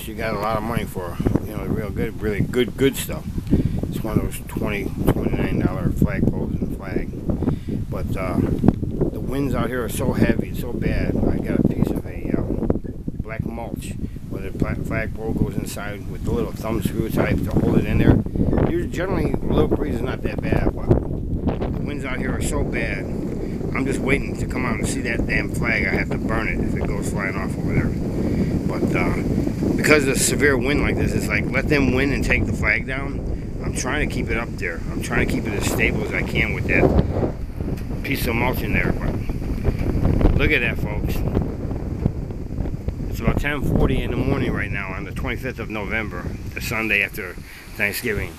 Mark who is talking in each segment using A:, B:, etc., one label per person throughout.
A: unless you got a lot of money for, you know, real good, really good stuff. It's one of those $29 flagpoles and flag. But the winds out here are so heavy, it's so bad. I got a piece of a black mulch where the flagpole goes inside with the little thumb screw type to hold it in there. Usually, generally, a little breeze is not that bad, but the winds out here are so bad. I'm just waiting to come out and see that damn flag. I have to burn it if it goes flying off over there. But because of the severe wind like this, it's like, let them win and take the flag down. I'm trying to keep it up there. I'm trying to keep it as stable as I can with that piece of mulch in there. But look at that, folks. It's about 10:40 in the morning right now on the 25th of November, the Sunday after Thanksgiving.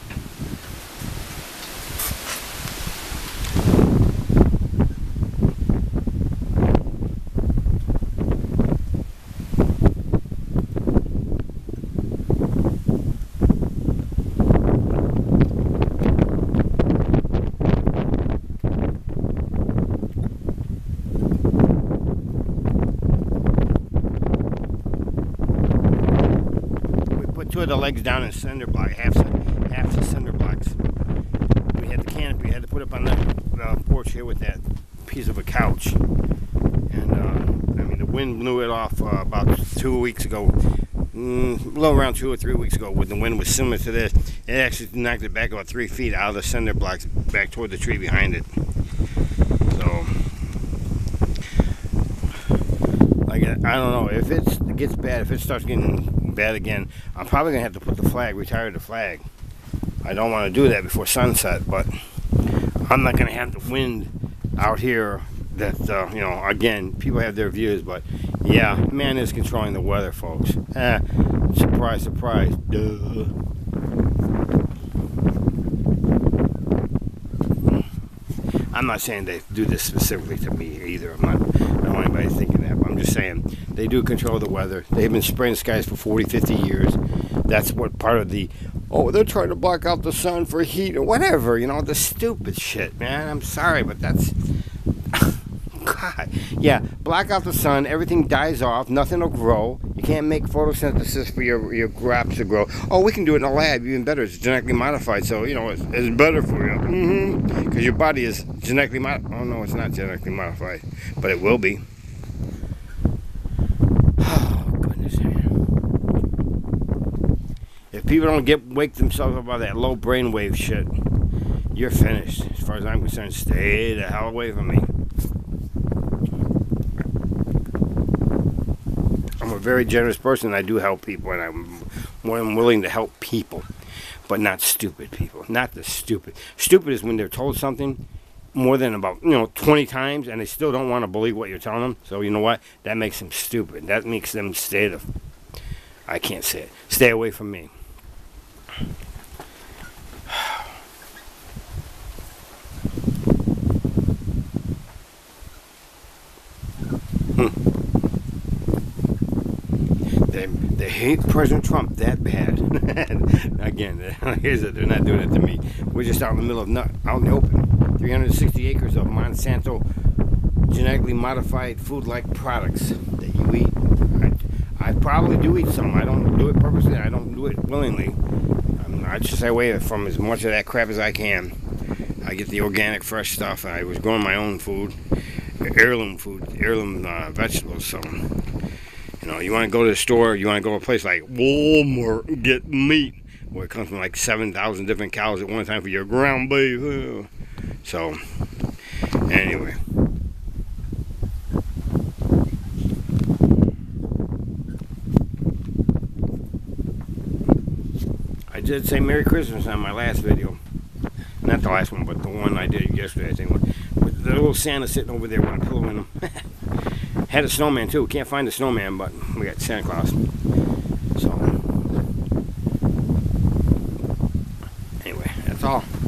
A: Two of the legs down in cinder block, half the cinder blocks. We had the canopy, we had to put up on the porch here with that piece of a couch. And I mean, the wind blew it off about 2 weeks ago, a little around 2 or 3 weeks ago. When the wind was similar to this, it actually knocked it back about 3 feet out of the cinder blocks, back toward the tree behind it. So, like, I don't know if it gets bad, if it starts getting bad again, I'm probably gonna have to put the flag, retire the flag. I don't want to do that before sunset, but I'm not gonna have the wind out here that you know, again, people have their views, but yeah, man is controlling the weather, folks. Surprise, surprise. Duh. I'm not saying they do this specifically to me either. I don't want anybody thinking that, but I'm just saying they do control the weather. They've been spraying skies for 40, 50 years. That's what part of the, oh, they're trying to block out the sun for heat or whatever, you know, the stupid shit, man. I'm sorry, but that's, God. Yeah, block out the sun, everything dies off, nothing will grow. You can't make photosynthesis for your crops to grow. Oh, we can do it in a lab, even better. It's genetically modified, so, you know, it's better for you. Because your body is genetically modified. Oh, no, it's not genetically modified, but it will be. Oh, goodness. If people don't wake themselves up by that low brainwave shit, you're finished. As far as I'm concerned, stay the hell away from me. I'm a very generous person. I do help people, and I'm more than willing to help people, but not stupid people. Not the stupid. Stupid is when they're told something more than about, 20 times, and they still don't want to believe what you're telling them. So you know what? That makes them stupid. That makes them I can't say it. Stay away from me. They hate President Trump that bad. Again, here's it. They're not doing it to me. We're just out in the middle of out in the open. 360 acres of Monsanto genetically modified food-like products that you eat. I probably do eat some. I don't do it purposely. I don't do it willingly. I just stay away from as much of that crap as I can. I get the organic, fresh stuff. I was growing my own food, heirloom vegetables. So, you want to go to the store, you want to go to a place like Walmart and get meat, where it comes from like 7,000 different cows at one time for your ground beef. So, anyway. I did say Merry Christmas on my last video. Not the last one, but the one I did yesterday, I think. With the little Santa sitting over there with a pillow in him. Had a snowman too. Can't find the snowman, but we got Santa Claus. So, anyway, that's all.